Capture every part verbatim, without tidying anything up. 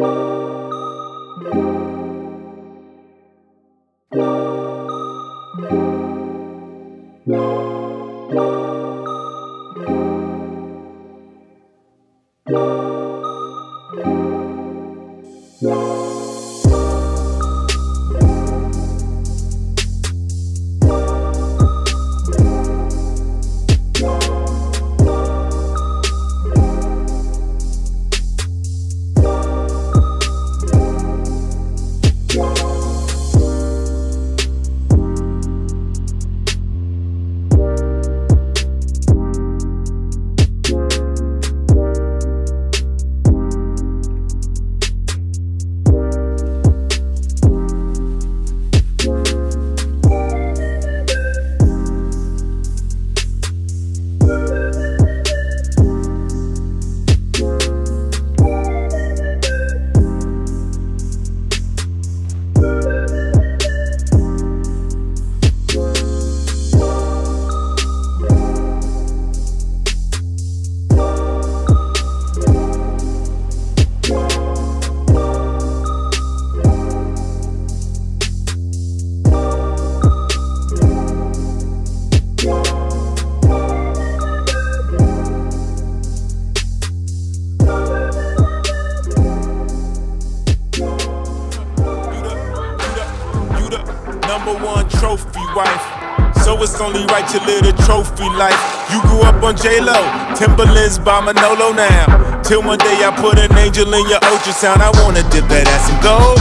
Only right to live a trophy life. You grew up on J-Lo, Timberlands by Manolo now. Till one day I put an angel in your ultrasound. I wanna dip that ass in gold.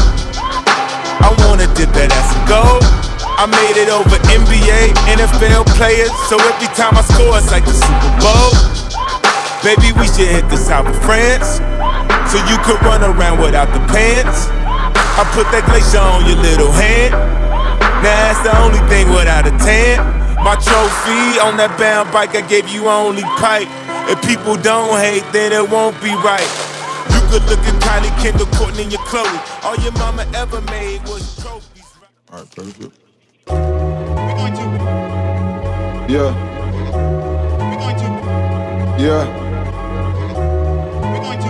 I wanna dip that ass in gold. I made it over N B A, N F L players, so every time I score it's like the Super Bowl. Baby, we should hit the south of France, so you could run around without the pants. I put that glacier on your little hand. Now that's the only thing without a tan. My trophy on that bound bike, I gave you only pipe. If people don't hate, then it won't be right. You could look at Kylie, Kendall, Courtney, and your Chloe. All your mama ever made was trophies. Alright, perfect. We're going to. Yeah. We're going to. Yeah. We're going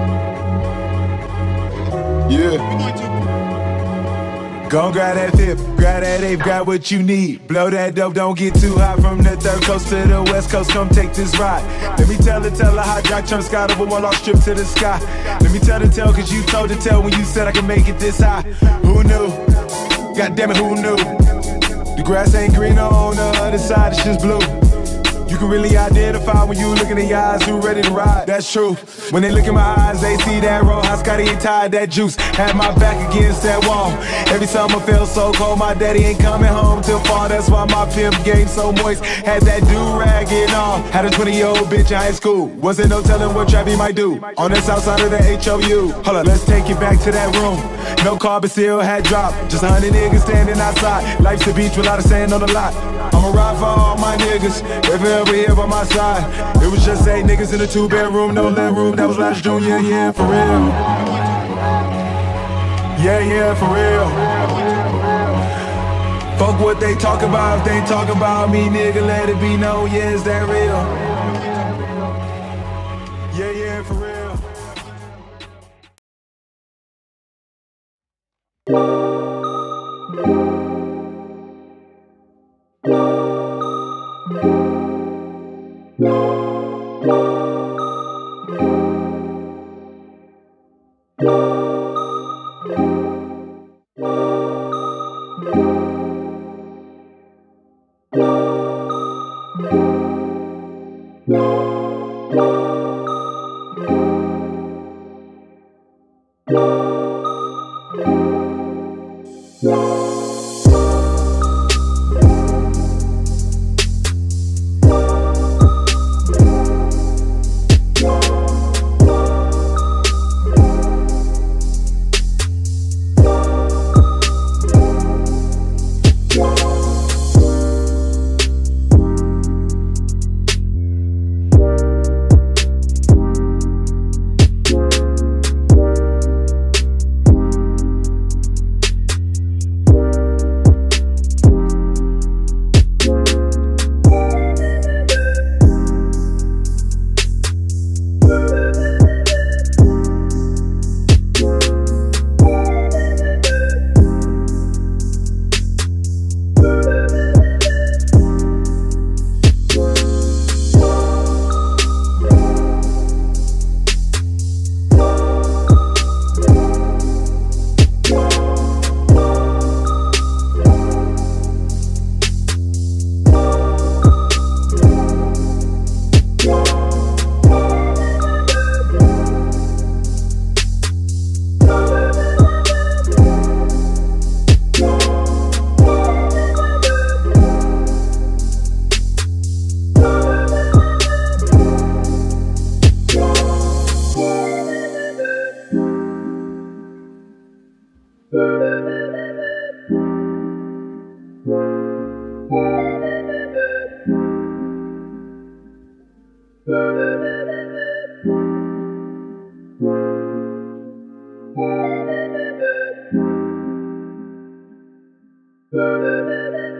to. Yeah. We're going to. Gon' grab that fifth, grab that eighth, grab what you need. Blow that dope, don't get too hot. From the third coast to the west coast, come take this ride. Let me tell her, tell her how Jack turned sky over one lost trip to the sky. Let me tell the tale, cause you told the tale when you said I could make it this high. Who knew? God damn it, who knew? The grass ain't greener on the other side, it's just blue. You can really identify when you look in the eyes who ready to ride, that's true. When they look in my eyes, they see that Rojas Scotty ain't tied that juice. Had my back against that wall. Every summer felt so cold, my daddy ain't coming home till fall. That's why my pimp game so moist. Had that do-rag and all. Had a twenty-year-old bitch in high school. Wasn't no telling what Trappy might do on the south side of the H O U. Hold up, let's take it back to that room. No car, but still had dropped. Just a hundred niggas standing outside. Life's a beach with a lot of sand on the lot. I'ma ride for all my niggas, if ever here by my side. It was just eight niggas in a two-bedroom, no living room. That was last June, yeah, yeah, for real. Yeah, yeah, for real. Fuck what they talk about, if they talk about me, nigga, let it be known, yeah, is that real? Yeah, yeah, for real. Thank you.